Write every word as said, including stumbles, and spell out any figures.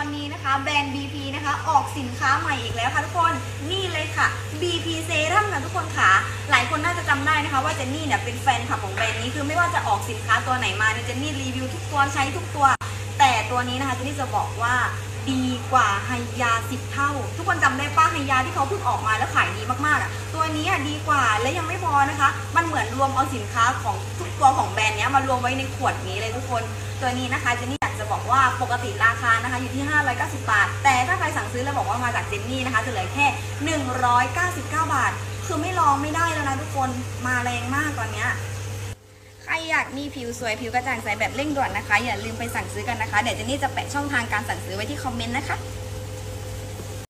อนนี้นะคะแบรนด์ บี พี นะคะออกสินค้าใหม่อีกแล้วค่ะทุกคนนี่เลยค่ะ บี พี เซรั่มค่ะทุกคนค่ะหลายคนน่าจะจำได้นะคะว่าเจนนี่เนี่ยเป็นแฟนคลับของแบรนด์นี้คือไม่ว่าจะออกสินค้าตัวไหนมาเนี่ยเจนนี่รีวิวทุกตัวใช้ทุกตัวแต่ตัวนี้นะคะเจนนี่จะบอกว่าดีกว่าไฮยาสิบเท่าทุกคนจำได้ป้าไฮยาที่เขาเพิ่งออกมาแล้วขายดีมากๆอ่ะตัวนี้อ่ะดีกว่าและยังไม่พอนะคะมันเหมือนรวมเอาสินค้าของทุกตัวของแบรนด์นี้มารวมไว้ในขวดนี้เลยทุกคนตัวนี้นะคะเจนนี่อยากจะบอกว่าปกติราคานะคะอยู่ที่ห้าร้อยเก้าสิบบาทแต่ถ้าใครสั่งซื้อแล้วบอกว่ามาจากเจนนี่นะคะจะเหลือแค่หนึ่งร้อยเก้าสิบเก้าบาทคือไม่ลองไม่ได้แล้วนะทุกคนมาแรงมากตอนนี้ใครอยากมีผิวสวยผิวกระจ่างใสแบบเร่งด่วนนะคะอย่าลืมไปสั่งซื้อกันนะคะเดี๋ยวเจนนี่จะแปะช่องทางการสั่งซื้อไว้ที่คอมเมนต์นะคะ